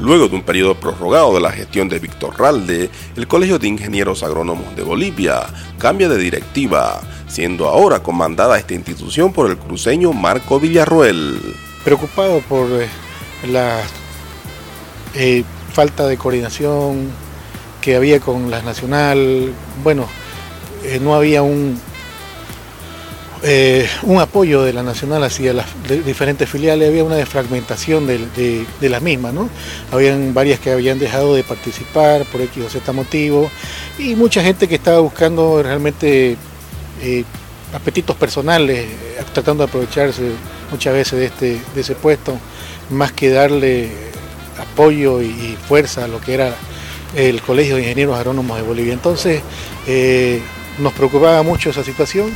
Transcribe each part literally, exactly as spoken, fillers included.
Luego de un periodo prorrogado de la gestión de Víctor Ralde, el Colegio de Ingenieros Agrónomos de Bolivia cambia de directiva, siendo ahora comandada esta institución por el cruceño Marco Villarroel. Preocupado por eh, la eh, falta de coordinación que había con la Nacional, bueno, eh, no había un, eh, un apoyo de la Nacional hacia las de, diferentes filiales, había una desfragmentación de, de, de las mismas, ¿no? Habían varias que habían dejado de participar por X o Z motivo y mucha gente que estaba buscando realmente eh, apetitos personales, eh, tratando de aprovecharse muchas veces de, este, de ese puesto, más que darle apoyo y, y fuerza a lo que era el Colegio de Ingenieros Agrónomos de Bolivia. Entonces eh, nos preocupaba mucho esa situación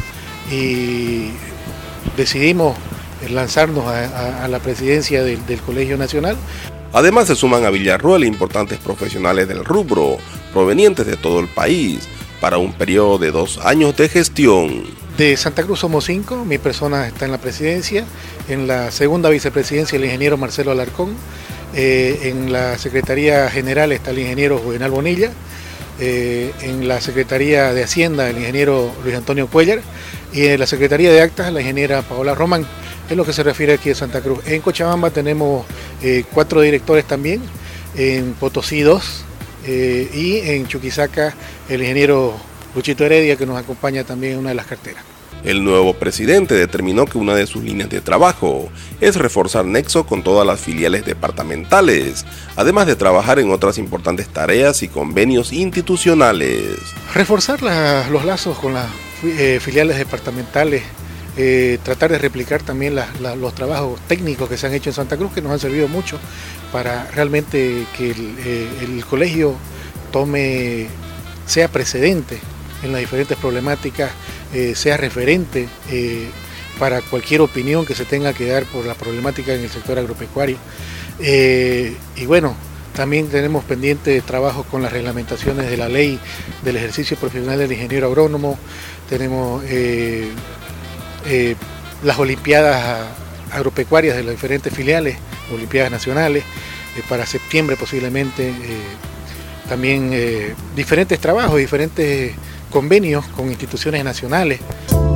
y decidimos lanzarnos a, a, a la presidencia del, del Colegio Nacional. Además se suman a Villarroel importantes profesionales del rubro, provenientes de todo el país, para un periodo de dos años de gestión. De Santa Cruz somos cinco, mi persona está en la presidencia, en la segunda vicepresidencia el ingeniero Marcelo Alarcón, eh, en la Secretaría General está el ingeniero Juvenal Bonilla, eh, en la Secretaría de Hacienda el ingeniero Luis Antonio Cuellar y en la Secretaría de Actas la ingeniera Paola Román, es lo que se refiere aquí a Santa Cruz. En Cochabamba tenemos eh, cuatro directores también, en Potosí dos eh, y en Chuquisaca el ingeniero Luchito Heredia, que nos acompaña también en una de las carteras. El nuevo presidente determinó que una de sus líneas de trabajo es reforzar nexo con todas las filiales departamentales, además de trabajar en otras importantes tareas y convenios institucionales. Reforzar la, los lazos con las eh, filiales departamentales, eh, tratar de replicar también la, la, los trabajos técnicos que se han hecho en Santa Cruz, que nos han servido mucho para realmente que el, eh, el colegio tome, sea precedente en las diferentes problemáticas, eh, sea referente eh, para cualquier opinión que se tenga que dar por la problemática en el sector agropecuario. Eh, y bueno, también tenemos pendiente trabajo con las reglamentaciones de la ley del ejercicio profesional del ingeniero agrónomo, tenemos eh, eh, las olimpiadas agropecuarias de las diferentes filiales, olimpiadas nacionales, eh, para septiembre posiblemente, eh, también eh, diferentes trabajos, diferentes convenios con instituciones nacionales.